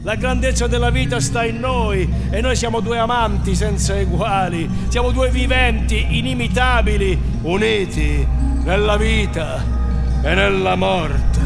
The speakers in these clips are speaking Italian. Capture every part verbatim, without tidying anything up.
La grandezza della vita sta in noi e noi siamo due amanti senza eguali, siamo due viventi inimitabili, uniti nella vita e nella morte.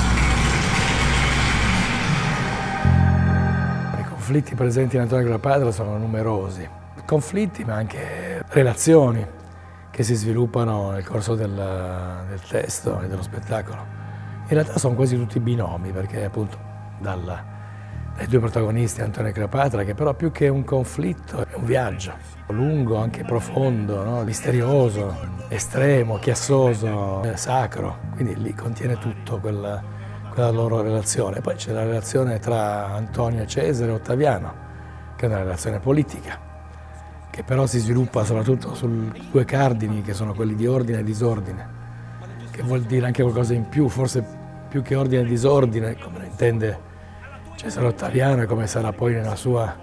I conflitti presenti in Antonio Cleopatra sono numerosi, conflitti ma anche relazioni che si sviluppano nel corso del, del testo e dello spettacolo. In realtà sono quasi tutti binomi, perché appunto dal, dai due protagonisti, Antonio e Cleopatra, che però più che un conflitto è un viaggio, lungo, anche profondo, no? Misterioso, estremo, chiassoso, sacro, quindi lì contiene tutto quella, quella loro relazione. Poi c'è la relazione tra Antonio e Cesare e Ottaviano, che è una relazione politica, che però si sviluppa soprattutto su due cardini che sono quelli di ordine e disordine, che vuol dire anche qualcosa in più, forse più che ordine e disordine, come lo intende Cesare Ottaviano e come sarà poi nella sua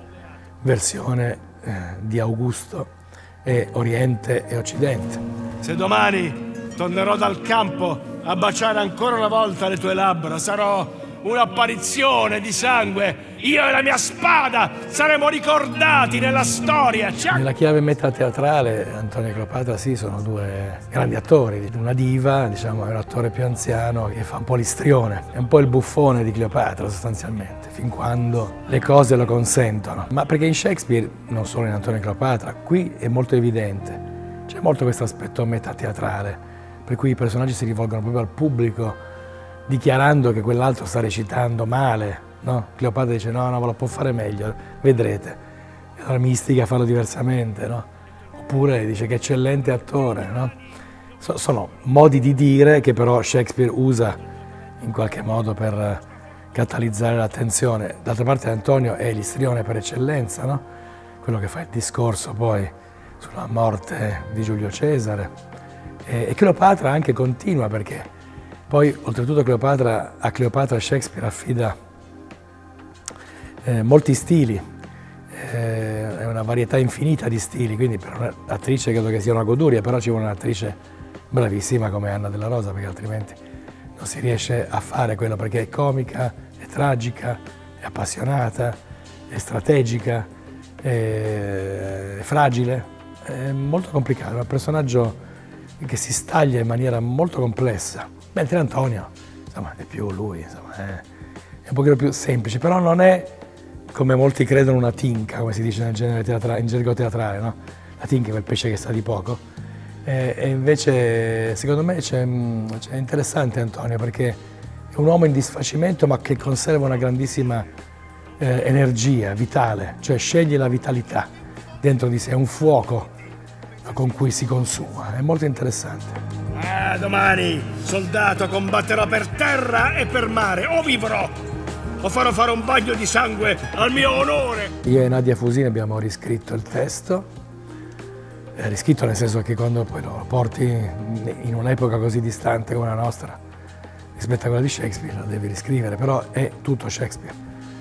versione eh, di Augusto, è Oriente e Occidente. Se domani tornerò dal campo a baciare ancora una volta le tue labbra, sarò un'apparizione di sangue. Io e la mia spada saremo ricordati nella storia. Nella chiave metateatrale, Antonio e Cleopatra sì, sono due grandi attori. Una diva, diciamo, è un attore più anziano che fa un po' l'istrione. È un po' il buffone di Cleopatra sostanzialmente, fin quando le cose lo consentono. Ma perché in Shakespeare, non solo in Antonio e Cleopatra, qui è molto evidente. C'è molto questo aspetto metateatrale, per cui i personaggi si rivolgono proprio al pubblico, dichiarando che quell'altro sta recitando male, no? Cleopatra dice no, no, ma lo può fare meglio, vedrete. E allora mistica farlo diversamente, no? Oppure dice che eccellente attore, no? So, sono modi di dire che però Shakespeare usa in qualche modo per catalizzare l'attenzione. D'altra parte Antonio è l'istrione per eccellenza, no? Quello che fa il discorso poi sulla morte di Giulio Cesare. E, e Cleopatra anche continua, perché poi, oltretutto, Cleopatra, a Cleopatra Shakespeare affida eh, molti stili, eh, è una varietà infinita di stili, quindi per un'attrice credo che sia una goduria, però ci vuole un'attrice bravissima come Anna Della Rosa, perché altrimenti non si riesce a fare quello, perché è comica, è tragica, è appassionata, è strategica, è fragile, è molto complicato, è un personaggio che si staglia in maniera molto complessa. Mentre Antonio, insomma, è più lui, insomma, è, è un pochino più semplice, però non è, come molti credono, una tinca, come si dice nel genere teatrale, in gergo teatrale, no? La tinca è quel pesce che sa di poco. E, e invece, secondo me, c'è interessante Antonio, perché è un uomo in disfacimento, ma che conserva una grandissima eh, energia vitale, cioè sceglie la vitalità dentro di sé, è un fuoco con cui si consuma, è molto interessante. Ah, domani, soldato, combatterò per terra e per mare, o vivrò, o farò fare un bagno di sangue al mio onore. Io e Nadia Fusini abbiamo riscritto il testo, eh, riscritto nel senso che quando poi lo porti in un'epoca così distante come la nostra rispetto a quella di Shakespeare, lo devi riscrivere, però è tutto Shakespeare.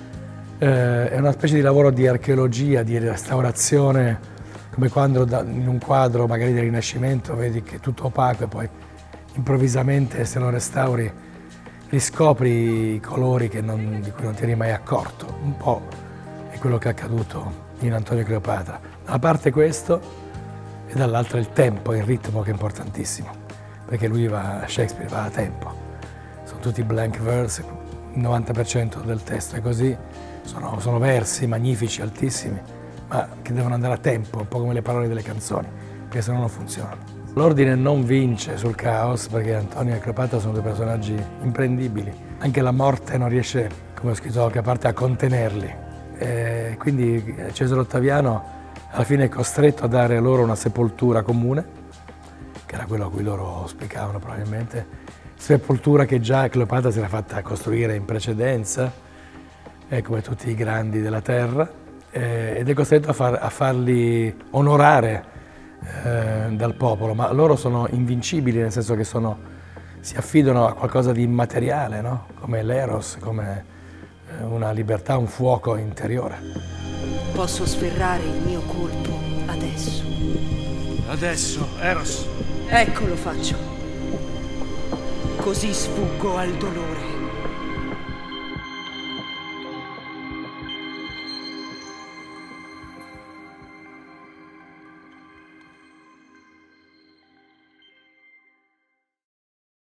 Eh, è una specie di lavoro di archeologia, di restaurazione, come quando in un quadro magari del Rinascimento vedi che è tutto opaco e poi improvvisamente, se lo restauri, riscopri i colori che non, di cui non ti eri mai accorto. Un po' è quello che è accaduto in Antonio e Cleopatra. Da una parte questo e dall'altra il tempo, il ritmo, che è importantissimo, perché lui va, Shakespeare va a tempo. Sono tutti blank verse, il novanta per cento del testo è così, sono, sono versi magnifici, altissimi, ma che devono andare a tempo, un po' come le parole delle canzoni, perché se no non funzionano. L'ordine non vince sul caos, perché Antonio e Cleopatra sono due personaggi imprendibili. Anche la morte non riesce, come ho scritto da qualche parte, a contenerli. E quindi Cesare Ottaviano alla fine è costretto a dare loro una sepoltura comune, che era quello a cui loro auspicavano probabilmente, sepoltura che già Cleopatra si era fatta costruire in precedenza, eh, come tutti i grandi della terra, ed è costretto a, far, a farli onorare eh, dal popolo, ma loro sono invincibili, nel senso che sono, si affidano a qualcosa di immateriale, no? Come l'eros, come eh, una libertà, un fuoco interiore. Posso sferrare il mio colpo adesso. Adesso, Eros. Ecco, lo faccio. Così sfuggo al dolore.